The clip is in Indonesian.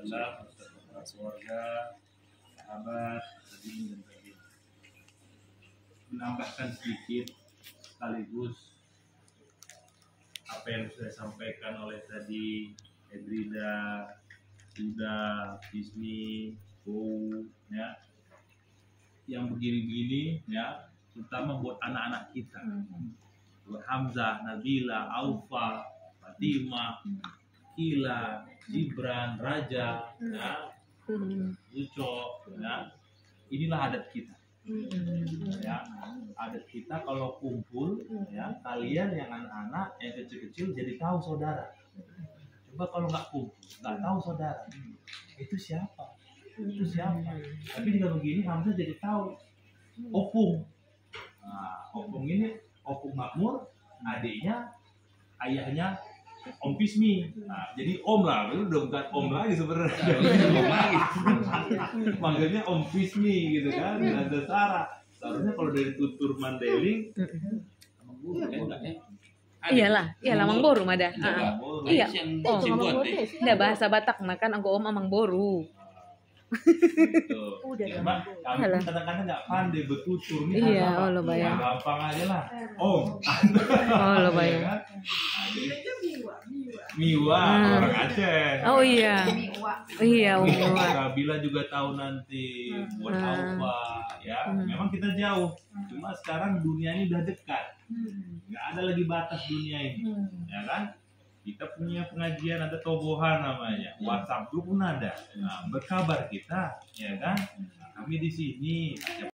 Wasallam, beserta keluarga, sahabat, hadirin dan hadirin. Menambahkan sedikit sekaligus apa yang sudah disampaikan oleh tadi Edrida, Suda, Ismi, ya, yang begini-gini ya, terutama buat anak-anak kita, buat Hamzah, Nabila, Aufa, Fatimah, Kila, Gibran, Raja, ya, Uco, ya, inilah adat kita. Ya, adat kita kalau kumpul, ya, kalian yang anak-anak, yang kecil-kecil jadi tahu saudara. Coba kalau nggak kumpul, nggak tahu saudara, itu siapa? Itu siapa? Tapi jika begini Hamzah jadi tahu. Opung. Nah, Opung ini Opung Makmur, adiknya, ayahnya Om Pismi. Nah, jadi Om lah, itu udah bukan Om lagi sebenarnya. Om lagi. Manggilnya Om Pismi gitu kan, Tante Sarah. Seharusnya kalau dari tutur Mandeling, iyalah Mang Boru ada. Iya, Om. Nggak bahasa Batak makan anggo Om Amang Boru. Cuma kami kadang-kadang nggak pandai bertutur nih. Iya, Allah bayang. Gampang aja lah. Om. Allah bayang. Miwa, orang Aceh. Oh iya. Iya, Om Miwa. Kabila juga tahu nanti buat Aufa, ya. Memang kita jauh. Cuma sekarang dunia ini udah dekat. Nggak ada lagi batas dunia ini, ya kan? Kita punya pengajian, ada tobohan namanya, WhatsApp group pun ada. Nah, berkabar kita, ya kan? Kami di sini.